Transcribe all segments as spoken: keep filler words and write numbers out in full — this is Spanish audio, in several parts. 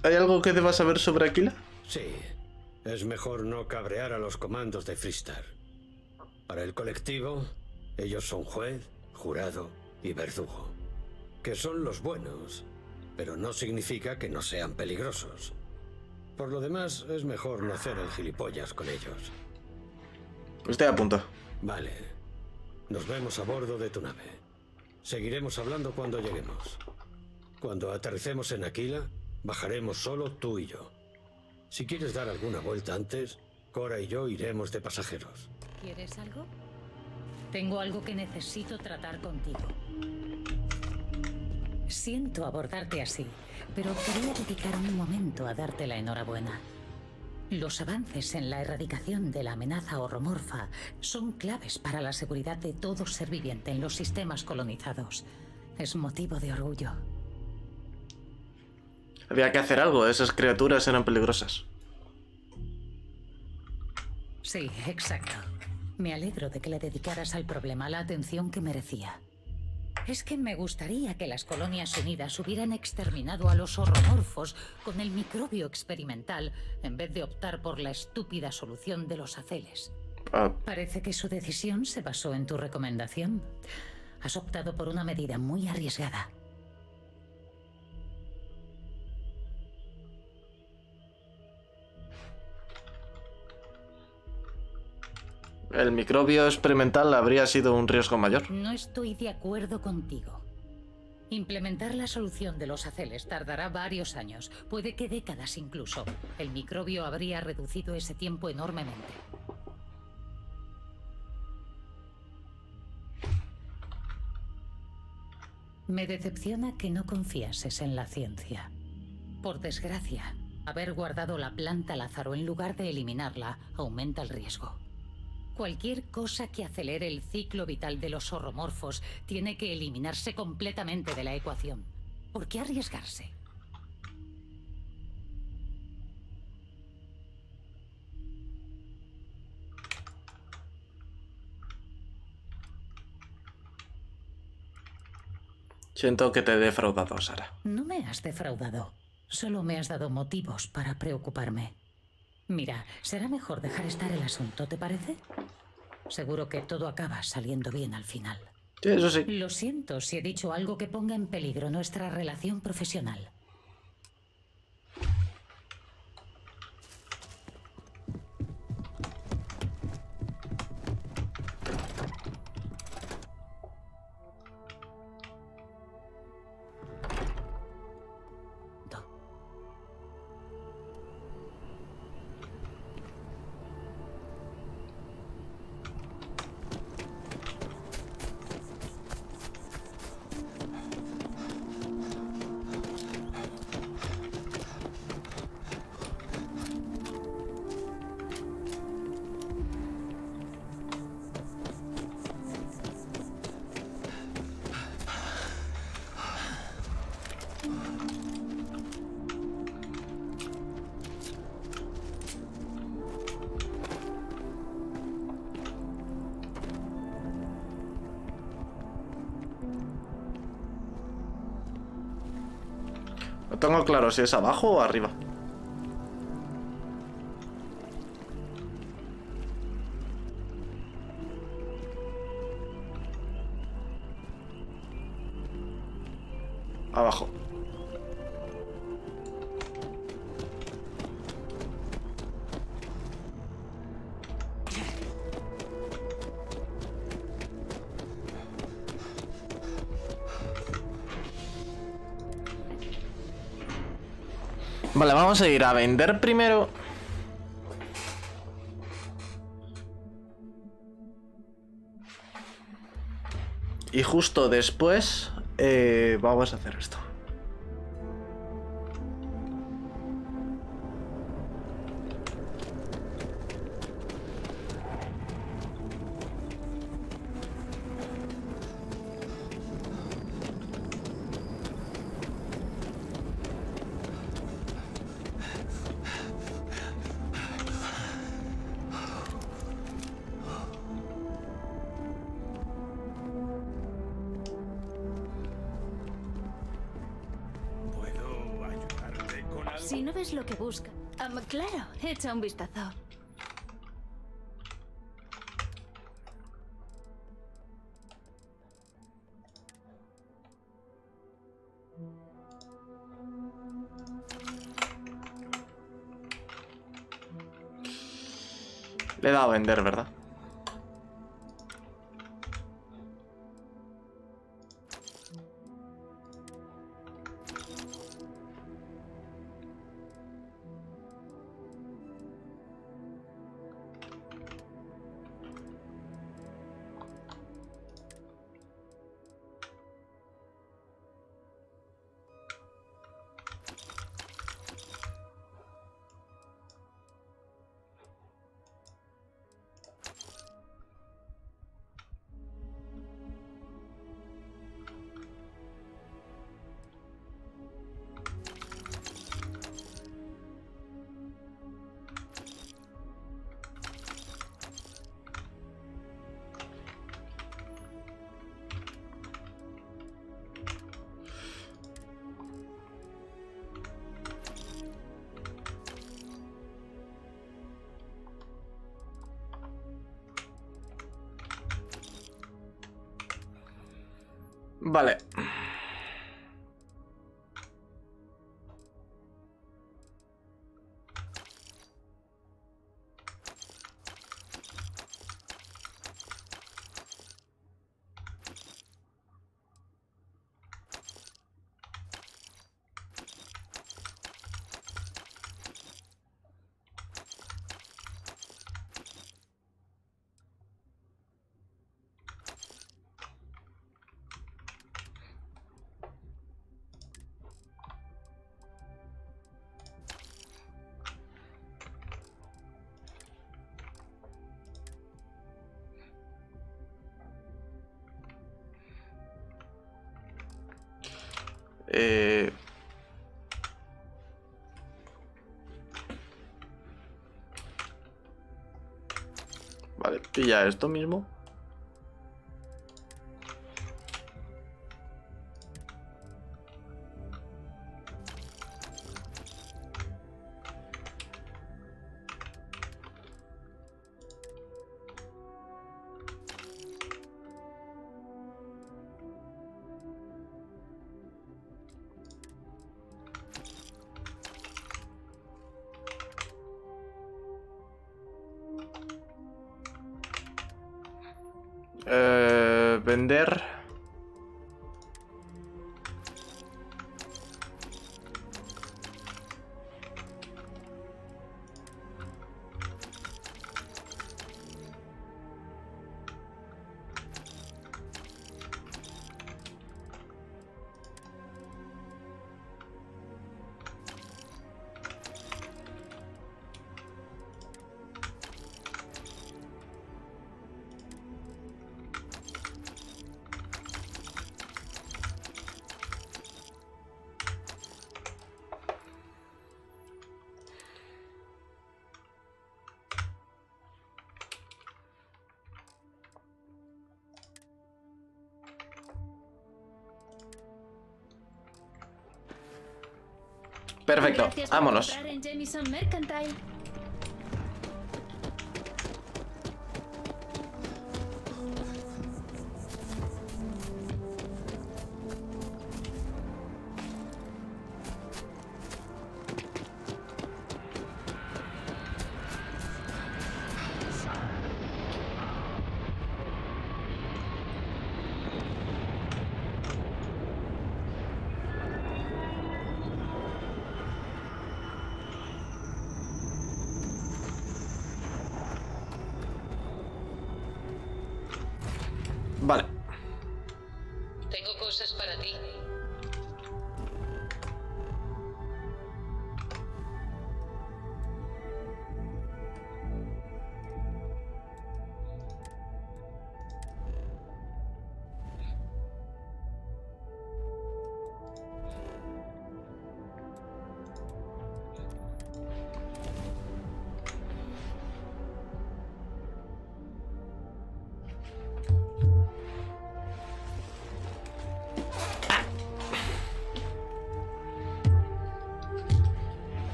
¿Hay algo que deba saber sobre Aquila? Sí. Es mejor no cabrear a los comandos de Freestar. Para el colectivo, ellos son juez, jurado y verdugo. Que son los buenos, pero no significa que no sean peligrosos. Por lo demás, es mejor no hacer el gilipollas con ellos. Estoy a punto. Vale. Nos vemos a bordo de tu nave. Seguiremos hablando cuando lleguemos. Cuando aterricemos en Aquila, bajaremos solo tú y yo. Si quieres dar alguna vuelta antes, Cora y yo iremos de pasajeros. ¿Quieres algo? Tengo algo que necesito tratar contigo. Siento abordarte así, pero quería dedicar un momento a darte la enhorabuena. Los avances en la erradicación de la amenaza horromorfa son claves para la seguridad de todo ser viviente en los sistemas colonizados. Es motivo de orgullo. Había que hacer algo, esas criaturas eran peligrosas. Sí, exacto. Me alegro de que le dedicaras al problema la atención que merecía. Es que me gustaría que las Colonias Unidas hubieran exterminado a los horromorfos con el microbio experimental en vez de optar por la estúpida solución de los aceles. Ah. Parece que su decisión se basó en tu recomendación. Has optado por una medida muy arriesgada. El microbio experimental habría sido un riesgo mayor. No estoy de acuerdo contigo. Implementar la solución de los aceles tardará varios años, puede que décadas incluso. El microbio habría reducido ese tiempo enormemente. Me decepciona que no confiases en la ciencia. Por desgracia, haber guardado la planta Lázaro en lugar de eliminarla aumenta el riesgo. Cualquier cosa que acelere el ciclo vital de los horromorfos tiene que eliminarse completamente de la ecuación. ¿Por qué arriesgarse? Siento que te he defraudado, Sara. No me has defraudado. Solo me has dado motivos para preocuparme. Mira, será mejor dejar estar el asunto, ¿te parece? Seguro que todo acaba saliendo bien al final. Sí, eso sí. Lo siento si he dicho algo que ponga en peligro nuestra relación profesional. No tengo claro si es abajo o arriba. Abajo. Vale, vamos a ir a vender primero. Y justo después eh, vamos a hacer esto. Si no ves lo que busca... Um, claro, echa un vistazo. Le he dado a vender, ¿verdad? Vale. Eh... Vale, pilla esto mismo. Eh, vender. Perfecto, Gracias por vámonos. comprar en Jameson Mercantile.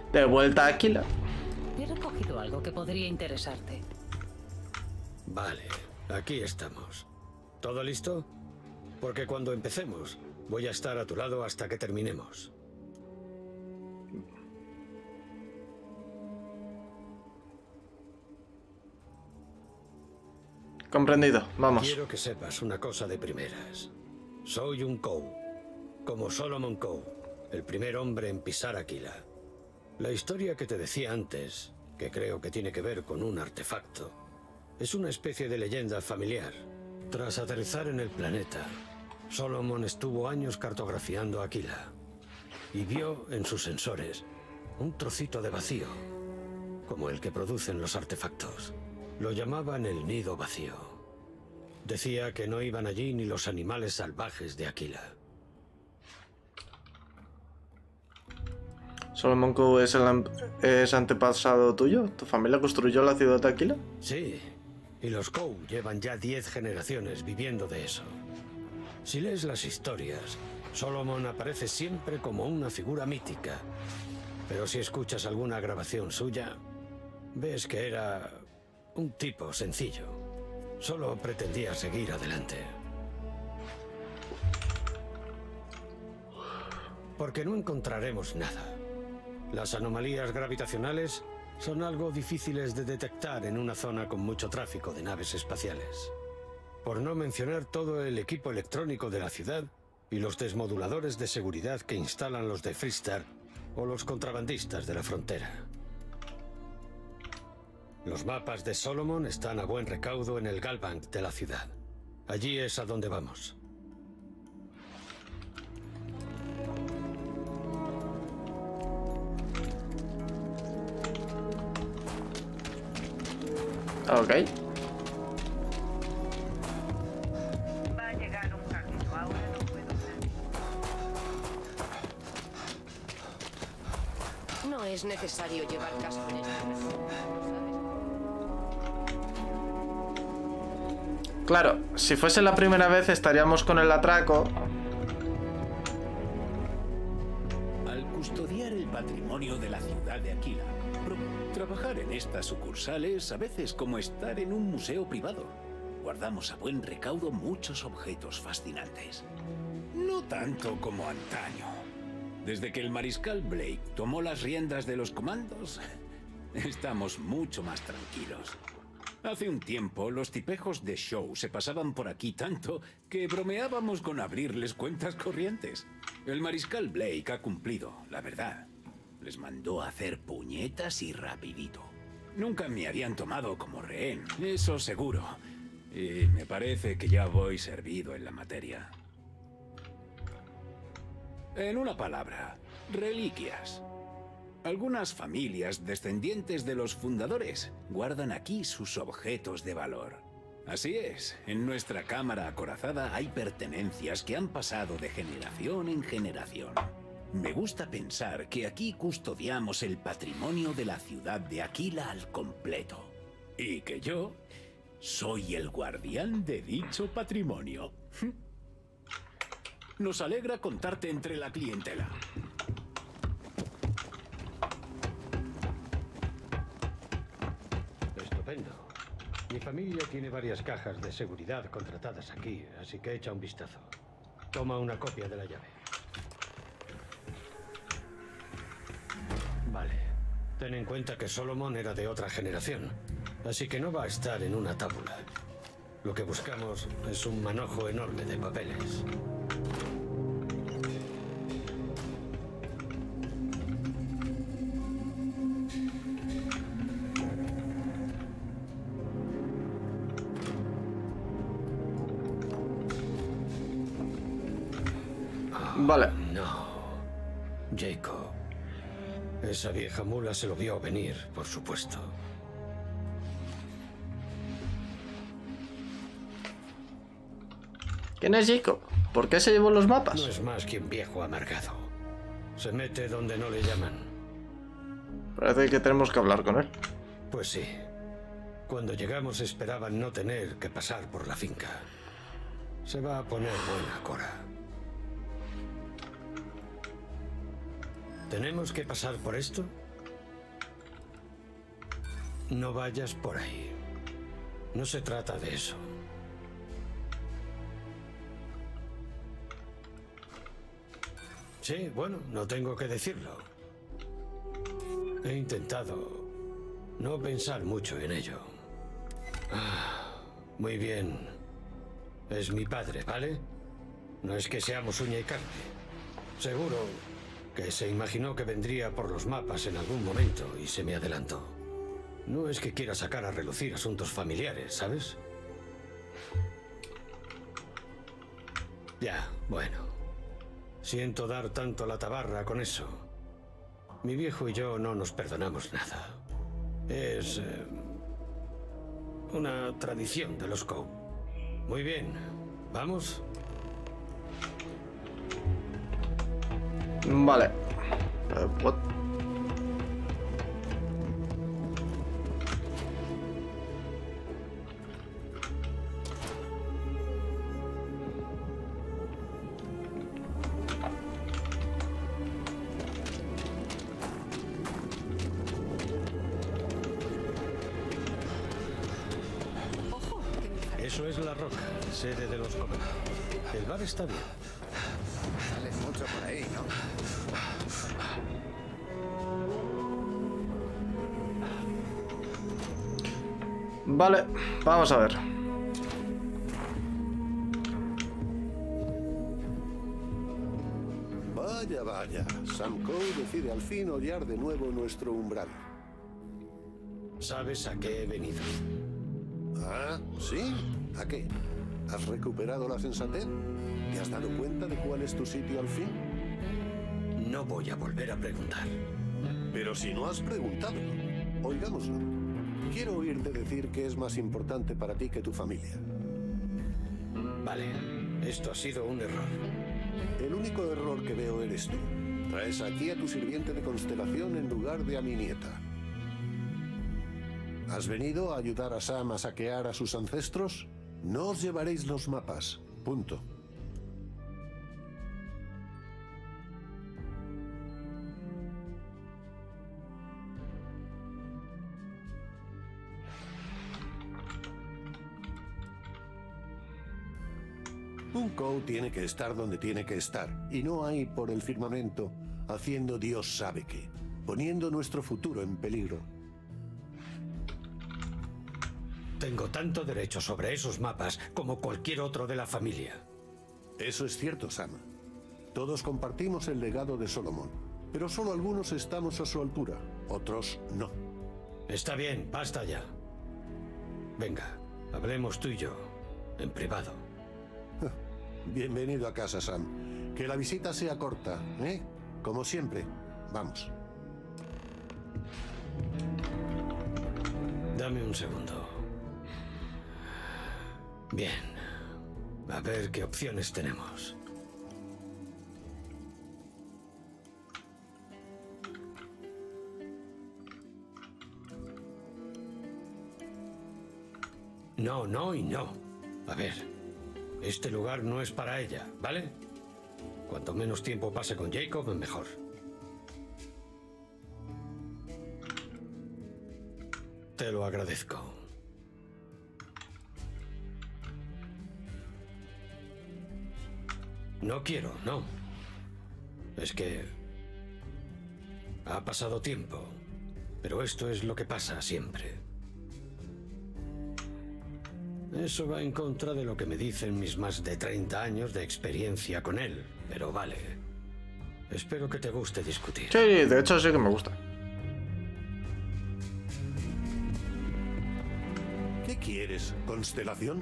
De vuelta a Aquila. He recogido algo que podría interesarte. Vale, aquí estamos. ¿Todo listo? Porque cuando empecemos, voy a estar a tu lado hasta que terminemos. Comprendido, vamos. Quiero que sepas una cosa de primeras. Soy un Kou, como Solomon Kou, el primer hombre en pisar Aquila. La historia que te decía antes, que creo que tiene que ver con un artefacto, es una especie de leyenda familiar. Tras aterrizar en el planeta, Solomon estuvo años cartografiando Aquila y vio en sus sensores un trocito de vacío, como el que producen los artefactos. Lo llamaban el nido vacío. Decía que no iban allí ni los animales salvajes de Aquila. ¿Solomon Kou es, el, es antepasado tuyo? ¿Tu familia construyó la ciudad de Aquila? Sí, y los Kou llevan ya diez generaciones viviendo de eso. Si lees las historias, Solomon aparece siempre como una figura mítica. Pero si escuchas alguna grabación suya, ves que era un tipo sencillo. Solo pretendía seguir adelante. Porque no encontraremos nada. Las anomalías gravitacionales son algo difíciles de detectar en una zona con mucho tráfico de naves espaciales. Por no mencionar todo el equipo electrónico de la ciudad y los desmoduladores de seguridad que instalan los de Freestar o los contrabandistas de la frontera. Los mapas de Solomon están a buen recaudo en el Galbank de la ciudad. Allí es a donde vamos. Ok. Va a llegar un carrito, ahora no puedo salir. No es necesario llevar casco en esta versión, ¿sabes? Claro, si fuese la primera vez estaríamos con el atraco. Al custodiar el patrimonio de la ciudad de Aquila, trabajar en estas sucursales a veces como estar en un museo privado. Guardamos a buen recaudo muchos objetos fascinantes. No tanto como antaño. Desde que el mariscal Blake tomó las riendas de los comandos, estamos mucho más tranquilos. Hace un tiempo, los tipejos de Show se pasaban por aquí tanto que bromeábamos con abrirles cuentas corrientes. El mariscal Blake ha cumplido, la verdad. Les mandó a hacer puñetas y rapidito. Nunca me habían tomado como rehén, eso seguro. Y me parece que ya voy servido en la materia. En una palabra, reliquias. Algunas familias descendientes de los fundadores guardan aquí sus objetos de valor. Así es, en nuestra cámara acorazada hay pertenencias que han pasado de generación en generación. Me gusta pensar que aquí custodiamos el patrimonio de la ciudad de Aquila al completo. Y que yo soy el guardián de dicho patrimonio. Nos alegra contarte entre la clientela. Estupendo. Mi familia tiene varias cajas de seguridad contratadas aquí, así que echa un vistazo. Toma una copia de la llave. Vale. Ten en cuenta que Solomon era de otra generación, así que no va a estar en una tábula. Lo que buscamos es un manojo enorme de papeles. Vale. No. Jacob. Esa vieja mula se lo vio venir, por supuesto. ¿Quién es Jacob? ¿Por qué se llevó los mapas? No es más que un viejo amargado. Se mete donde no le llaman. Parece que tenemos que hablar con él. Pues sí. Cuando llegamos esperaban no tener que pasar por la finca. Se va a poner buena cora. ¿Tenemos que pasar por esto? No vayas por ahí. No se trata de eso. Sí, bueno, no tengo que decirlo. He intentado no pensar mucho en ello. Ah, muy bien. Es mi padre, ¿vale? No es que seamos uña y carne. Seguro que se imaginó que vendría por los mapas en algún momento y se me adelantó. No es que quiera sacar a relucir asuntos familiares, ¿sabes? Ya, bueno. Siento dar tanto la tabarra con eso. Mi viejo y yo no nos perdonamos nada. Es eh, una tradición de los Coe. Muy bien, ¿vamos? Vale. Eh, what? Eso es La Roca, sede de los Coe. El bar está bien. Sales mucho por ahí, ¿no? Vale, vamos a ver. Vaya, vaya. Sam Coe decide al fin hollar de nuevo nuestro umbral. ¿Sabes a qué he venido? Ah, ¿sí? ¿A qué? ¿Has recuperado la sensatez? ¿Te has dado cuenta de cuál es tu sitio al fin? No voy a volver a preguntar. Pero si no has preguntado, oigámoslo. Quiero oírte decir que es más importante para ti que tu familia. Vale, esto ha sido un error. El único error que veo eres tú. Traes aquí a tu sirviente de constelación en lugar de a mi nieta. ¿Has venido a ayudar a Sam a saquear a sus ancestros? No os llevaréis los mapas. Punto. Un Coe tiene que estar donde tiene que estar, y no ahí por el firmamento, haciendo Dios sabe qué, poniendo nuestro futuro en peligro. Tengo tanto derecho sobre esos mapas como cualquier otro de la familia. Eso es cierto, Sam. Todos compartimos el legado de Solomon, pero solo algunos estamos a su altura, otros no. Está bien, basta ya. Venga, hablemos tú y yo, en privado. Bienvenido a casa, Sam. Que la visita sea corta, ¿eh? Como siempre. Vamos. Dame un segundo. Bien. A ver qué opciones tenemos. No, no y no. A ver, este lugar no es para ella, ¿vale? Cuanto menos tiempo pase con Jacob, mejor. Te lo agradezco. No quiero, no. Es que ha pasado tiempo, pero esto es lo que pasa siempre. Eso va en contra de lo que me dicen mis más de treinta años de experiencia con él, pero vale. Espero que te guste discutir. Sí, de hecho sí que me gusta. ¿Qué quieres, constelación?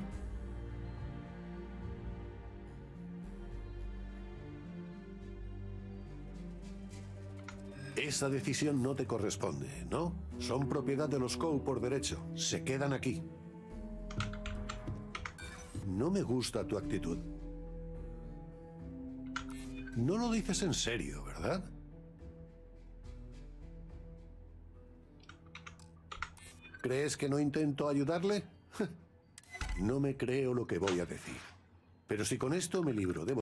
Esa decisión no te corresponde, ¿no? Son propiedad de los Coe por derecho. Se quedan aquí. No me gusta tu actitud. No lo dices en serio, ¿verdad? ¿Crees que no intento ayudarle? No me creo lo que voy a decir. Pero si con esto me libro de